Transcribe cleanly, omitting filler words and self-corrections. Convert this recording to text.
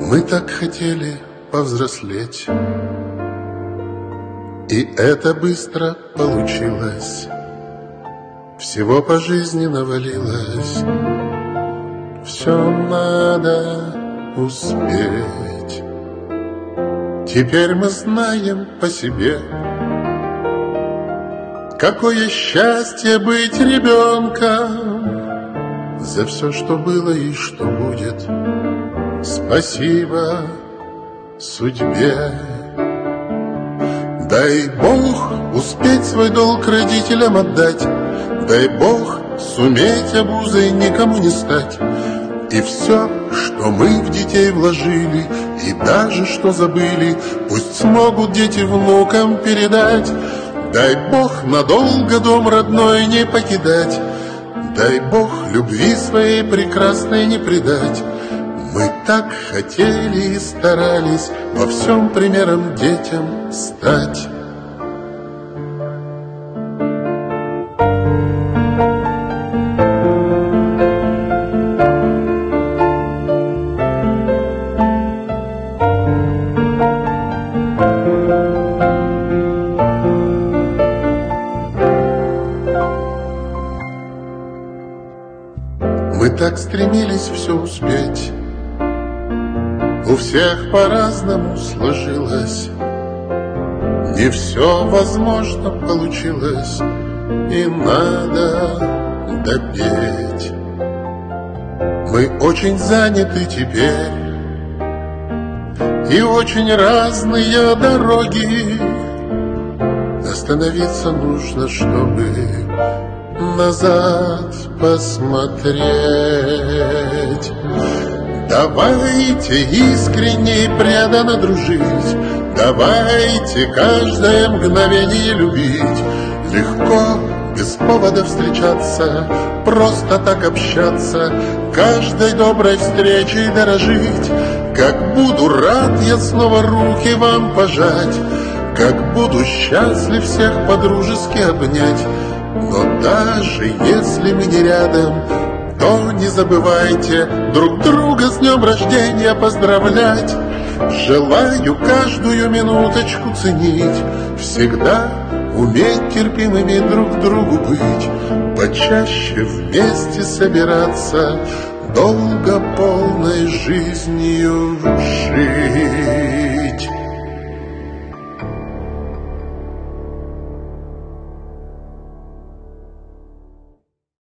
Мы так хотели повзрослеть, и это быстро получилось. Всего по жизни навалилось, все надо успеть. Теперь мы знаем по себе, какое счастье быть ребенком. За все, что было и что будет, спасибо судьбе. Дай Бог успеть свой долг родителям отдать, дай Бог суметь обузой никому не стать. И все, что мы в детей вложили, и даже что забыли, пусть смогут дети внукам передать. Дай Бог надолго дом родной не покидать, дай Бог любви своей прекрасной не предать. Мы так хотели и старались во всем примером детям стать. Мы так стремились все успеть, у всех по-разному сложилось, не все возможно получилось, и надо допеть. Мы очень заняты теперь, и очень разные дороги. Остановиться нужно, чтобы назад посмотреть. Давайте искренне и преданно дружить, давайте каждое мгновение любить. Легко, без повода встречаться, просто так общаться, каждой доброй встречей дорожить. Как буду рад я снова руки вам пожать, как буду счастлив всех по-дружески обнять. Но даже если мы не рядом, то не забывайте друг друга с днем рождения поздравлять. Желаю каждую минуточку ценить, всегда уметь терпимыми друг к другу быть, почаще вместе собираться, долго полной жизнью жить.